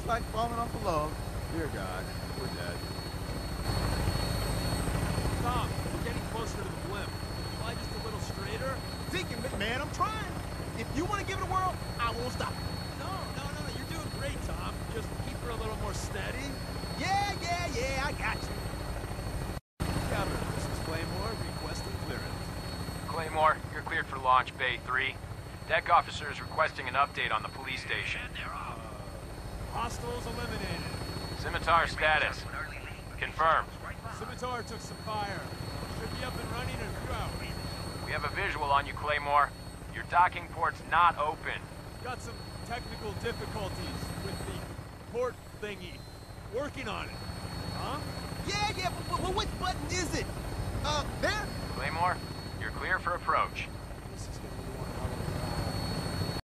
just like falling off a log. Dear God, we're dead. Tom, we're getting closer to the blimp. Fly just a little straighter. Thinking, man, I'm trying. If you want to give it a whirl, I won't stop. No, you're doing great, Tom. Just keep her a little more steady. Yeah, I got you. Captain, this is Claymore requesting clearance. Claymore, you're cleared for launch Bay 3. Deck officer is requesting an update on the police station. Hostiles eliminated. Scimitar status. Confirmed. Scimitar took some fire. Should be up and running in a few hours. We have a visual on you, Claymore. Your docking port's not open. Got some technical difficulties with the port thingy. Working on it. Huh? Yeah, but which button is it? There? Claymore, you're clear for approach.